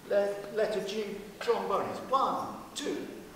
letter G trombones. 1, 2.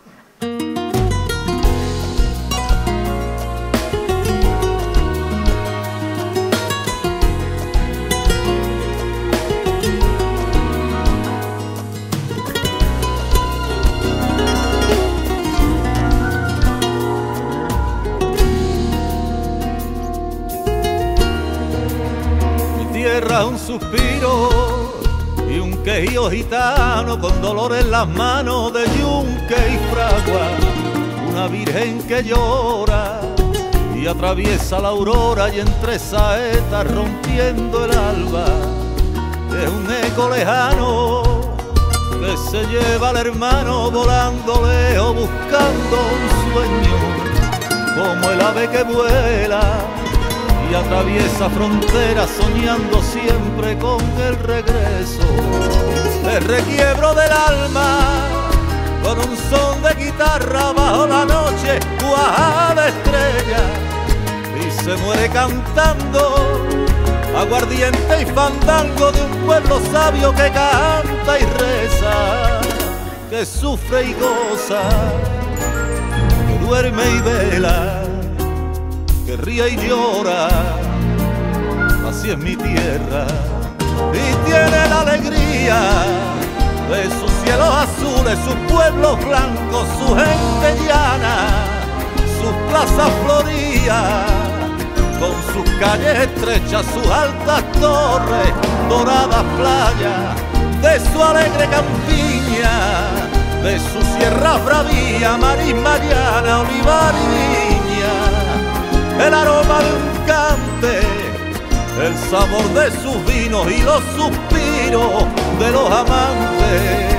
Tierra un suspiro y un quejío gitano con dolor en las manos de yunque y fragua, una virgen que llora y atraviesa la aurora y entre saetas rompiendo el alba, es un eco lejano que se lleva al hermano volando lejos buscando un sueño, como el ave que vuela y atraviesa fronteras soñando siempre con el regreso. El requiebro del alma con un son de guitarra bajo la noche cuaja de estrella y se muere cantando aguardiente y fandango de un pueblo sabio que canta y reza, que sufre y goza, que duerme y vela, que ríe y llora, así es mi tierra, y tiene la alegría de sus cielos azules, sus pueblos blancos, su gente llana, sus plazas floridas, con sus calles estrechas, sus altas torres, doradas playas, de su alegre campiña, de sus sierras bravías, marisma llana, olivar y viña, el aroma de un cante, el sabor de sus vinos y los suspiros de los amantes.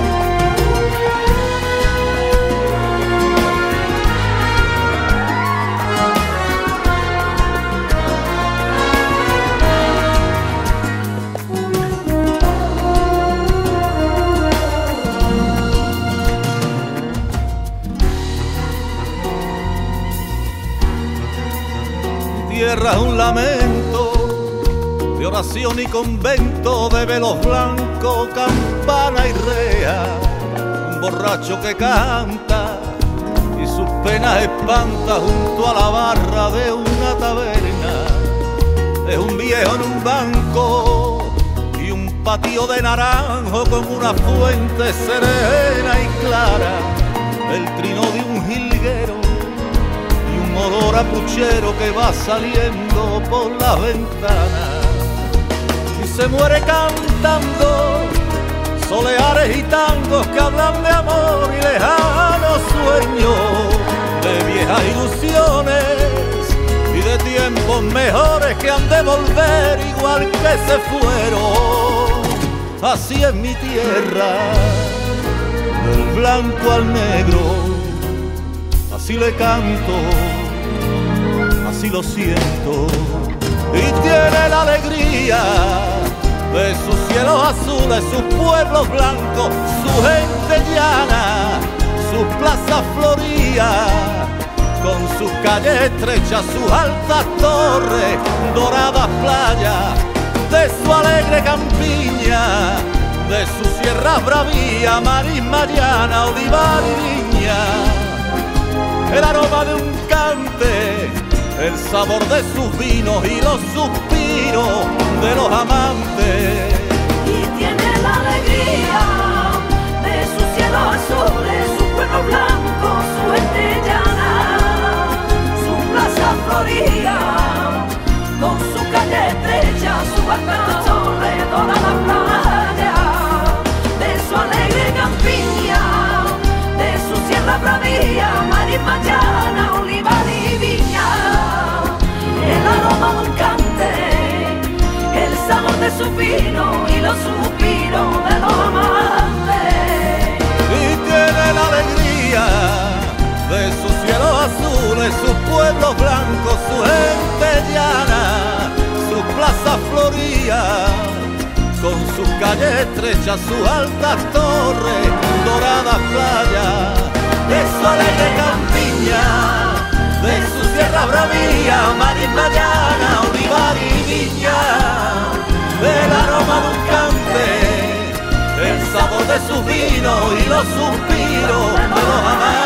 Tierra es un lamento de oración y convento, de velos blancos, campana y rea, un borracho que canta y sus penas espanta junto a la barra de una taberna. Es un viejo en un banco y un patio de naranjo con una fuente serena y clara, el trino de un jilguero, olor a puchero que va saliendo por la ventana y se muere cantando soleares y tangos que hablan de amor y lejanos sueños, de viejas ilusiones y de tiempos mejores que han de volver igual que se fueron. Así es mi tierra, del blanco al negro, así le canto, así lo siento, y tiene la alegría de sus cielos azules, sus pueblos blancos, su gente llana, sus plazas floridas, con sus calles estrechas, sus altas torres, doradas playas, de su alegre campiña, de sus sierras bravías, marisma llana, olivar y viña, el aroma de un cante, el sabor de sus vinos y los suspiros de los amantes. Y tiene la alegría de sus cielos azules, su pueblo blanco, su gente llana, su plaza florida, con su calle estrecha, su alta torre, toda la playa, de su alegre campiña, de su sierra bravía, marisma llana, olivar y viña, el aroma de un cante, el sabor de su vino y los suspiros de los amantes. Y tiene la alegría de sus cielos azules, sus pueblos blancos, su gente llana, sus plazas floridas, con sus calles estrechas, sus altas torres, doradas playas, de su alegre campiña, de su sierra bravía, marisma llana, olivar y viña, del aroma de un cante, el sabor de sus vinos y los suspiros de los amantes.